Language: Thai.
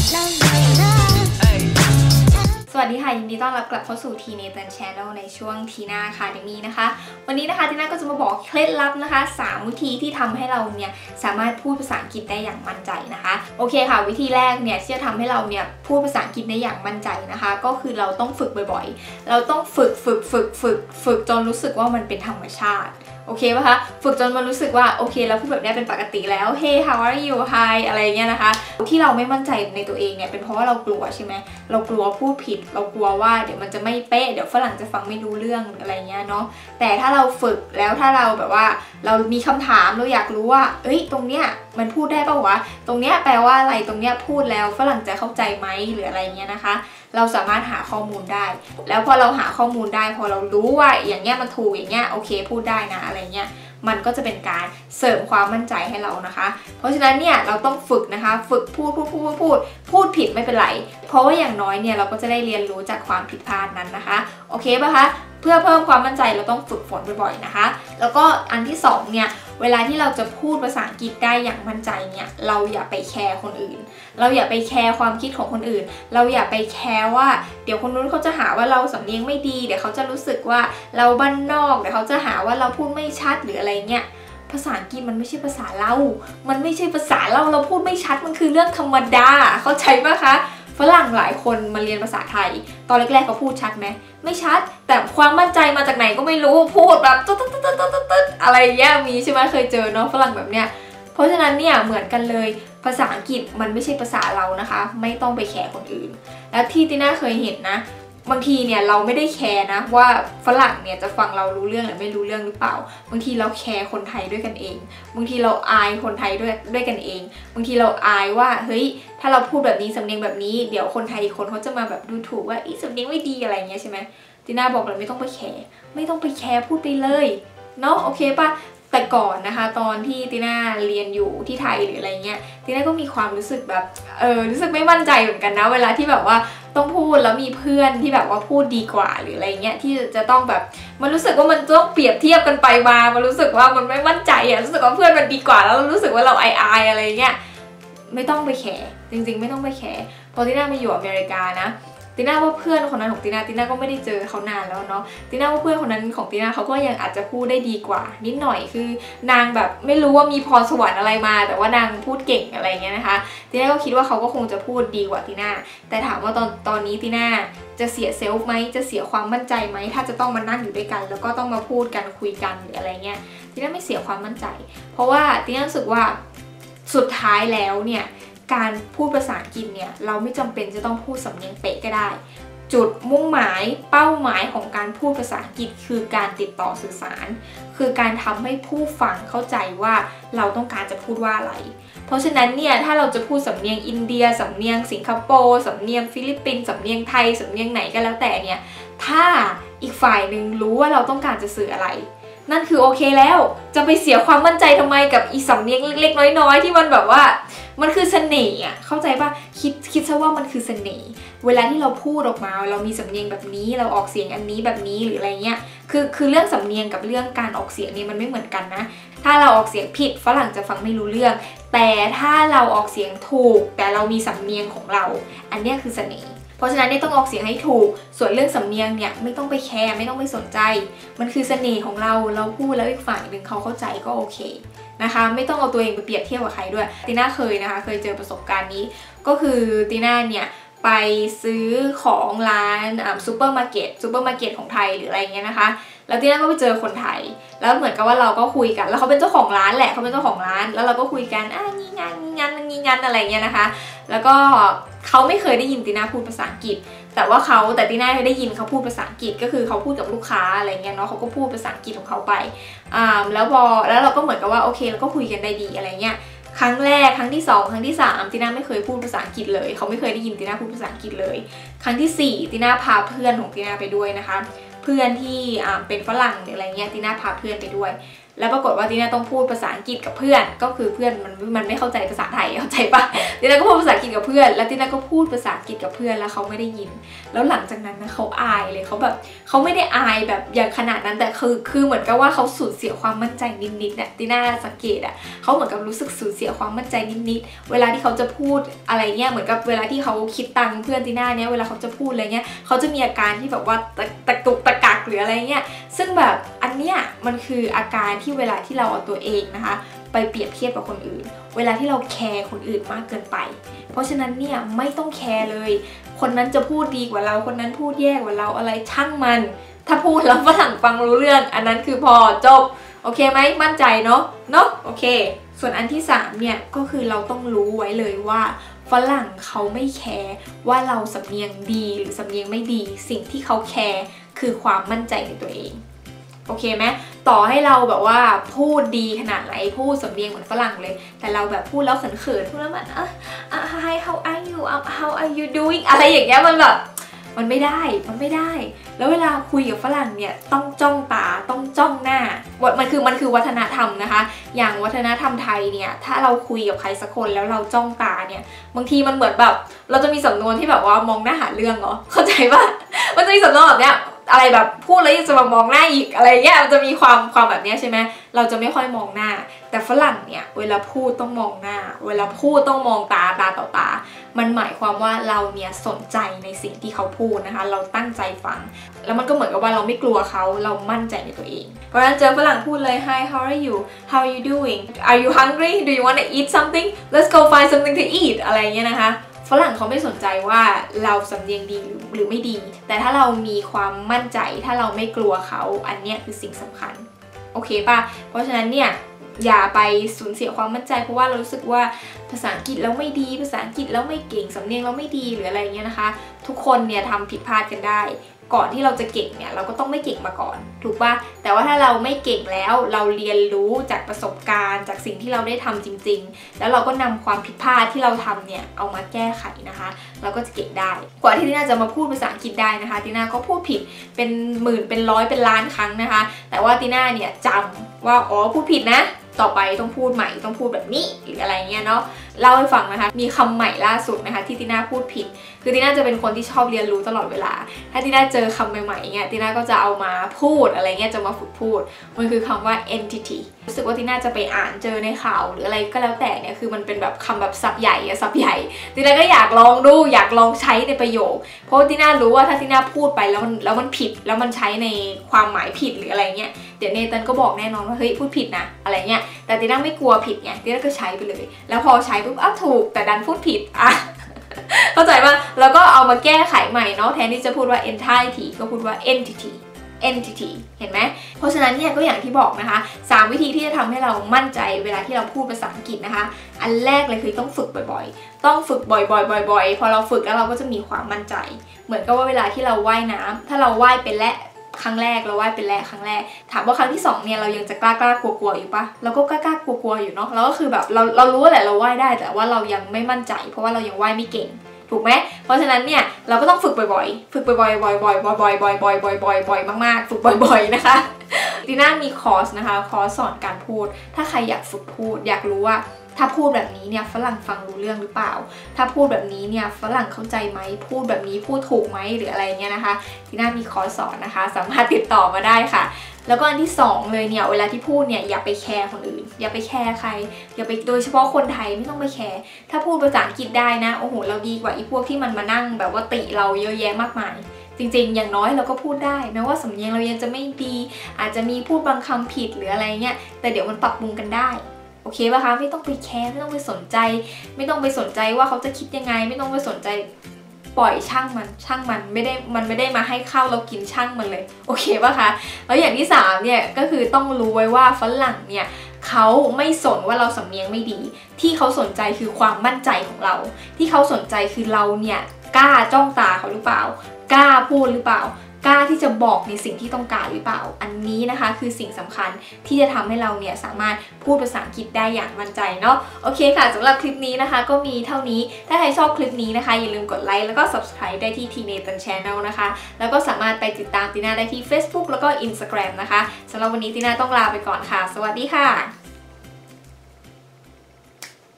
สวัสดีค่ะยินดีต้อนรับกลับเข้าสู่ทีเนเธอร์แชนแนลในช่วงทีน่าคาเดมี่นะคะวันนี้นะคะทีน่าก็จะมาบอกเคล็ดลับนะคะ3วิธีที่ทำให้เราเนี่ยสามารถพูดภาษาอังกฤษได้อย่างมั่นใจนะคะโอเคค่ะวิธีแรกเนี่ยที่จะทำให้เราเนี่ยพูดภาษาอังกฤษได้อย่างมั่นใจนะคะก็คือเราต้องฝึกบ่อยๆเราต้องฝึกจนรู้สึกว่ามันเป็นธรรมชาติโอเคป่ะคะฝึกจนมันรู้สึกว่าโอเคเราพูดแบบนี้เป็นปกติแล้ว Hey how are you Hi อะไรเงี้ยนะคะที่เราไม่มั่นใจในตัวเองเนี่ยเป็นเพราะว่าเรากลัวใช่ไหมเรากลัวพูดผิดเรากลัวว่าเดี๋ยวมันจะไม่เป๊ะเดี๋ยวฝรั่งจะฟังไม่รู้เรื่องอะไรเงี้ยเนาะแต่ถ้าเราฝึกแล้วถ้าเราแบบว่าเรามีคำถามเราอยากรู้ว่าเอ้ยตรงเนี้ยมันพูดได้ป่าววะตรงเนี้ยแปลว่าอะไรตรงเนี้ยพูดแล้วฝรั่งจะเข้าใจไหมหรืออะไรเงี้ยนะคะเราสามารถหาข้อมูลได้แล้วพอเราหาข้อมูลได้พอเรารู้ว่าอย่างเงี้ยมันถูกอย่างเงี้ยโอเคพูดได้นะอะไรเงี้ยมันก็จะเป็นการเสริมความมั่นใจให้เรานะคะเพราะฉะนั้นเนี่ยเราต้องฝึกนะคะฝึกพูดผิดไม่เป็นไรเพราะว่าอย่างน้อยเนี่ยเราก็จะได้เรียนรู้จากความผิดพลาดนั้นนะคะโอเคป่ะคะเพื่อเพิ่มความมั่นใจเราต้องฝึกฝนบ่อยๆนะคะแล้วก็อันที่2เนี่ยเวลาที่เราจะพูดภาษาอังกฤษได้อย่างมั่นใจเนี่ยเราอย่าไปแคร์คนอื่นเราอย่าไปแคร์ความคิดของคนอื่นเราอย่าไปแคร์ว่าเดี๋ยวคนนู้นเขาจะหาว่าเราสำเนียงไม่ดีเดี๋ยวเขาจะรู้สึกว่าเราบ้านนอกเดี๋ยวเขาจะหาว่าเราพูดไม่ชัดหรืออะไรเงี้ยภาษาอังกฤษมันไม่ใช่ภาษาเรามันไม่ใช่ภาษาเราพูดไม่ชัดมันคือเรื่องธรรมดาเข้าใจปะคะฝรั่งหลายคนมาเรียนภาษาไทยตอนแรกๆเขาพูดชัดไหมไม่ชัดแต่ความมั่นใจมาจากไหนก็ไม่รู้พูดแบบตึ๊ดอะไรเงี้ยมีใช่ไหมเคยเจอเนาะฝรั่งแบบเนี้ยเพราะฉะนั้นเนี่ยเหมือนกันเลยภาษาอังกฤษมันไม่ใช่ภาษาเรานะคะไม่ต้องไปแคร์คนอื่นแล้วที่ติน่าเคยเห็นนะบางทีเนี่ยเราไม่ได้แคร์นะว่าฝรั่งเนี่ยจะฟังเรารู้เรื่องหรือไม่รู้เรื่องหรือเปล่าบางทีเราแคร์คนไทยด้วยกันเองบางทีเราอายคนไทยด้วยกันเองบางทีเราอายว่าเฮ้ยถ้าเราพูดแบบนี้สำเนียงแบบนี้เดี๋ยวคนไทยอีกคนเขาจะมาแบบดูถูกว่าอีสำเนียงไม่ดีอะไรเงี้ยใช่ไหมติน่าบอกเลยไม่ต้องไปแคร์พูดไปเลยเนาะโอเคป่ะแต่ก่อนนะคะตอนที่ติน่าเรียนอยู่ที่ไทยหรืออะไรเงี้ยติน่าก็มีความรู้สึกแบบรู้สึกไม่มั่นใจเหมือนกันนะเวลาที่แบบว่าต้องพูดแล้วมีเพื่อนที่แบบว่าพูดดีกว่าหรืออะไรเงี้ยที่จะต้องแบบมันรู้สึกว่ามันต้องเปรียบเทียบกันไปมามันรู้สึกว่ามันไม่มั่นใจอะรู้สึกว่าเพื่อนมันดีกว่าแล้วรู้สึกว่าเราอายอะไรเงี้ยไม่ต้องไปแคร์จริงๆไม่ต้องไปแคร์พอติน่ามาอยู่อเมริกานะติน่าว่าเพื่อนคนนั้นของติน่าก็ไม่ได้เจอเขานานแล้วเนาะติน่าว่าเพื่อนคนนั้นของติน่าเขาก็ยังอาจจะพูดได้ดีกว่านิดหน่อยคือนางแบบไม่รู้ว่ามีพรสวรรค์อะไรมาแต่ว่านางพูดเก่งอะไรเงี้ยนะคะติน่าก็คิดว่าเขาก็คงจะพูดดีกว่าติน่าแต่ถามว่าตอนนี้ติน่าจะเสียเซลฟ์ไหมจะเสียความมั่นใจไหมถ้าจะต้องมานั่งอยู่ด้วยกันแล้วก็ต้องมาพูดกันคุยกันหรืออะไรเงี้ยติน่าไม่เสียความมั่นใจเพราะว่าติน่ารู้สึกว่าสุดท้ายแล้วเนี่ยการพูดภาษาอังกฤษเนี่ยเราไม่จำเป็นจะต้องพูดสำเนียงเป๊ะก็ได้จุดมุ่งหมายเป้าหมายของการพูดภาษาอังกฤษคือการติดต่อสื่อสารคือการทำให้ผู้ฟังเข้าใจว่าเราต้องการจะพูดว่าอะไรเพราะฉะนั้นเนี่ยถ้าเราจะพูดสำเนียงอินเดียสำเนียงสิงคโปร์สำเนียงฟิลิปปินส์สำเนียงไทยสำเนียงไหนก็แล้วแต่เนี่ยถ้าอีกฝ่ายหนึ่งรู้ว่าเราต้องการจะสื่ออะไรนั่นคือโอเคแล้วจะไปเสียความมั่นใจทำไมกับอีสำเนียงเล็กๆน้อยๆที่มันแบบว่ามันคือเสน่ห์อ่ะเข้าใจป่ะคิดซะว่ามันคือเสน่ห์เวลาที่เราพูดออกมาเรามีสำเนียงแบบนี้เราออกเสียงอันนี้แบบนี้หรืออะไรเงี้ยคือเรื่องสำเนียงกับเรื่องการออกเสียงนี่มันไม่เหมือนกันนะถ้าเราออกเสียงผิดฝรั่งจะฟังไม่รู้เรื่องแต่ถ้าเราออกเสียงถูกแต่เรามีสำเนียงของเราอันนี้คือเสน่ห์เพราะฉะนั้นต้องออกเสียงให้ถูกส่วนเรื่องสำเนียงเนี่ยไม่ต้องไปแคร์ไม่ต้องไปสนใจมันคือเสน่ห์ของเราพูดแล้วอีกฝ่ายหนึ่งเขาเข้าใจก็โอเคนะคะไม่ต้องเอาตัวเองไปเปรียบเทียบกับใครด้วยติน่าเคยนะคะเคยเจอประสบการณ์นี้ก็คือติน่าเนี่ยไปซื้อของร้านซูเปอร์มาร์เก็ตของไทยหรืออะไรเงี้ยนะคะแล้วติน่าก็ไปเจอคนไทยแล้วเหมือนกับว่าเราก็คุยกันแล้วเขาเป็นเจ้าของร้านแหละเขาเป็นเจ้าของร้านแล้วเราก็คุยกันงี้งานอะไรเงี้ยนะคะแล้วก็เขาไม่เคยได้ยินติน่าพูดภาษาอังกฤษแต่ติน่าได้ยินเขาพูดภาษาอังกฤษก็คือเขาพูดกับลูกค้าอะไรเงี้ยเนาะเขาก็พูดภาษาอังกฤษของเขาไปแล้วเราก็เหมือนกับว่าโอเคเราก็คุยกันได้ดีอะไรเงี้ยครั้งแรกครั้งที่2ครั้งที่3ติน่าไม่เคยพูดภาษาอังกฤษเลยเขาไม่เคยได้ยินติน่าพูดภาษาอังกฤษเลยครั้งที่4ติน่าพาเพื่อนของติน่าไปด้วยนะคะเพื่อนที่เป็นฝรั่งหรืออะไรเงี้ยติน่าพาเพื่อนไปด้วยแล้วปรากฏว่าติน่าต้องพูดภาษาอังกฤษกับเพื่อนก็คือเพื่อนมันไม่เข้าใจภาษาไทยเข้าใจปะติน่าก็พูดภาษาอังกฤษกับเพื่อนแล้วติน่าก็พูดภาษาอังกฤษกับเพื่อนแล้วเขาไม่ได้ยินแล้วหลังจากนั้นนะเขาอายเลยเขาแบบเขาไม่ได้อายแบบอย่างขนาดนั้นแต่คือเหมือนกับว่าเขาสูญเสียความมั่นใจนิดๆเนี่ยติน่าสังเกตอะเขาเหมือนกับรู้สึกสูญเสียความมั่นใจนิดๆเวลาที่เขาจะพูดอะไรเงี้ยเหมือนกับเวลาที่เขาคิดตังค์เพื่อนติน่าเนี่ยเวลาเขาจะพูดอะไรเงี้ยเขาจะมีอาการที่แบบว่าตะกุกตะกักหรืออะไรเงี้ยซึ่งแบบอันเนี้ยมันคืออาการที่เวลาที่เราเอาตัวเองนะคะไปเปรียบเทียบกับคนอื่นเวลาที่เราแคร์คนอื่นมากเกินไปเพราะฉะนั้นเนี่ยไม่ต้องแคร์เลยคนนั้นจะพูดดีกว่าเราคนนั้นพูดแย่กว่าเราอะไรช่างมันถ้าพูดแล้วฝรั่งฟังรู้เรื่องอันนั้นคือพอจบโอเคไหมมั่นใจเนาะโอเคส่วนอันที่3เนี่ยก็คือเราต้องรู้ไว้เลยว่าฝรั่งเขาไม่แคร์ว่าเราสำเนียงดีหรือสำเนียงไม่ดีสิ่งที่เขาแคร์คือความมั่นใจในตัวเองโอเคไหมต่อให้เราแบบว่าพูดดีขนาดไหนพูดสำเนียงเหมือนฝรั่งเลยแต่เราแบบพูดแล้วเขินๆพูดแล้วมันhi how are you how are you doing อะไรอย่างเงี้ยมันแบบมันไม่ได้แล้วเวลาคุยกับฝรั่งเนี่ยต้องจ้องตาต้องจ้องหน้ามันคือวัฒนธรรมนะคะอย่างวัฒนธรรมไทยเนี่ยถ้าเราคุยกับใครสักคนแล้วเราจ้องตาเนี่ยบางทีมันเหมือนแบบเราจะมีสำนวนที่แบบว่ามองหน้าหาเรื่องเหรอเข้าใจป่ะมันจะมีสำนวนแบบเนี้ยอะไรแบบพูดแล้วยังจะมามองหน้าอีกอะไรเงี้ยมันจะมีความแบบนี้ใช่ไหมเราจะไม่ค่อยมองหน้าแต่ฝรั่งเนี่ยเวลาพูดต้องมองหน้าเวลาพูดต้องมองตาต่อตามันหมายความว่าเราเนี่ยสนใจในสิ่งที่เขาพูดนะคะเราตั้งใจฟังแล้วมันก็เหมือนกับว่าเราไม่กลัวเขาเรามั่นใจในตัวเองเพราะฉะนั้นเจอฝรั่งพูดเลย Hi how are you how are you doing are you hungry do you want to eat something let's go find something to eat อะไรเงี้ยนะคะฝรั่งเขาไม่สนใจว่าเราสำเนียงดีหรือไม่ดีแต่ถ้าเรามีความมั่นใจถ้าเราไม่กลัวเขาอันเนี้ยคือสิ่งสำคัญโอเคป่ะเพราะฉะนั้นเนี่ยอย่าไปสูญเสียความมั่นใจเพราะว่าเรารู้สึกว่าภาษาอังกฤษแล้วไม่ดีภาษาอังกฤษแล้วไม่เก่งสำเนียงเราไม่ดีหรืออะไรเงี้ยนะคะทุกคนเนี่ยทำผิดพลาดกันได้ก่อนที่เราจะเก่งเนี่ยเราก็ต้องไม่เก่งมาก่อนถูกป่ะแต่ว่าถ้าเราไม่เก่งแล้วเราเรียนรู้จากประสบการณ์จากสิ่งที่เราได้ทำจริงๆแล้วเราก็นำความผิดพลาดที่เราทำเนี่ยเอามาแก้ไขนะคะเราก็จะเก่งได้กว่าที่ติน่าจะมาพูดภาษาอังกฤษได้นะคะติน่าก็พูดผิดเป็นหมื่นเป็นร้อยเป็นล้านครั้งนะคะแต่ว่าติน่าเนี่ยจำว่าอ๋อพูดผิดนะต่อไปต้องพูดใหม่ต้องพูดแบบนี้หรืออะไรเงี้ยเนาะเล่าให้ฟังนะคะมีคำใหม่ล่าสุดนะคะที่ติน่าพูดผิดคือติน่าจะเป็นคนที่ชอบเรียนรู้ตลอดเวลาถ้าติน่าเจอคำใหม่ๆเงี้ยติน่าก็จะเอามาพูดอะไรเงี้ยจะมาฝึกพูดมันคือคำว่า entity รู้สึกว่าติน่าจะไปอ่านเจอในข่าวหรืออะไรก็แล้วแต่เนี่ยคือมันเป็นแบบคำแบบศัพท์ใหญ่ศัพท์ใหญ่ติน่าก็อยากลองดูอยากลองใช้ในประโยคเพราะติน่ารู้ว่าถ้าติน่าพูดไปแล้วมันผิดแล้วมันใช้ในความหมายผิดหรืออะไรเงี้ยเดี๋ยวเนตันก็บอกแน่นอนว่าเฮ้ยพูดผิดนะอะไรเงี้ยแต่ติน่าไม่กลัวผิดไงติน่าก็ใช้ไปเลยแล้วพอใช้ปุ๊บอ้าวถูกแต่ดันพูดผิดอ่ะเข้าใจป่ะแล้วก็เอามาแก้ไขใหม่เนาะแทนที่จะพูดว่า entity ก็พูดว่า entity เห็นไหมเพราะฉะนั้นเนี่ยก็อย่างที่บอกนะคะ3วิธีที่จะทำให้เรามั่นใจเวลาที่เราพูดภาษาอังกฤษนะคะอันแรกเลยคือต้องฝึกบ่อยๆต้องฝึกบ่อยๆพอเราฝึกแล้วเราก็จะมีความมั่นใจเหมือนกับว่าเวลาที่เราว่ายน้ำถ้าเราว่ายเป็นและครั้งแรกเราว่ายเป็นแรกครั้งแรกถามว่าครั้งที่2เนี่ยเรายังจะกล้ากลัวอยู่ปะเราก็กล้ากลัวอยู่เนาะเราก็คือแบบเรารู้แหละเราว่ายได้แต่ว่าเรายังไม่มั่นใจเพราะว่าเรายังว่ายไม่เก่งถูกไหมเพราะฉะนั้นเนี่ยเราก็ต้องฝึกบ่อยๆฝึกบ่อยๆมากๆฝึกบ่อยๆนะคะติน่ามีคอร์สนะคะคอร์สสอนการพูดถ้าใครอยากฝึกพูดอยากรู้ว่าถ้าพูดแบบนี้เนี่ยฝรั่งฟังรู้เรื่องหรือเปล่าถ้าพูดแบบนี้เนี่ยฝรั่งเข้าใจไหมพูดแบบนี้พูดถูกไหมหรืออะไรเงี้ยนะคะติน่ามีคอร์สสอนนะคะสามารถติดต่อมาได้ค่ะแล้วก็อันที่2เลยเนี่ยเวลาที่พูดเนี่ยอย่าไปแคร์คนอื่นอย่าไปแคร์ใครอย่าไปโดยเฉพาะคนไทยไม่ต้องไปแคร์ถ้าพูดภาษาอังกฤษได้นะโอ้โหเราดีกว่าอีพวกที่มันมานั่งแบบว่าติเราเยอะแยะมากมายจริงๆอย่างน้อยเราก็พูดได้แม้ว่าสำเนียงเรายังจะไม่ดีอาจจะมีพูดบางคำผิดหรืออะไรเงี้ยแต่เดี๋ยวมันปรับปรุงกันได้โอเคป่ะคะไม่ต้องไปแคร์ไม่ต้องไปสนใจไม่ต้องไปสนใจว่าเขาจะคิดยังไงไม่ต้องไปสนใจปล่อยช่างมันไม่ได้มาให้ข้าวเรากินช่างมันเลยโอเคป่ะคะแล้วอย่างที่3เนี่ยก็คือต้องรู้ไว้ว่าฝรั่งเนี่ยเขาไม่สนว่าเราสำเนียงไม่ดีที่เขาสนใจคือความมั่นใจของเราที่เขาสนใจคือเราเนี่ยกล้าจ้องตาเขาหรือเปล่ากล้าพูดหรือเปล่ากล้าที่จะบอกในสิ่งที่ต้องการหรือเปล่าอันนี้นะคะคือสิ่งสำคัญที่จะทำให้เราเนี่ยสามารถพูดภาษาอังกฤษได้อย่างมั่นใจเนาะโอเคค่ะสำหรับคลิปนี้นะคะก็มีเท่านี้ถ้าใครชอบคลิปนี้นะคะอย่าลืมกดไลค์แล้วก็ subscribe ได้ที่ Teenathan Channel นะคะแล้วก็สามารถไปติดตามติน่าได้ที่ Facebook แล้วก็ Instagram นะคะสำหรับวันนี้ติน่าต้องลาไปก่อนค่ะสวัสดีค่ะ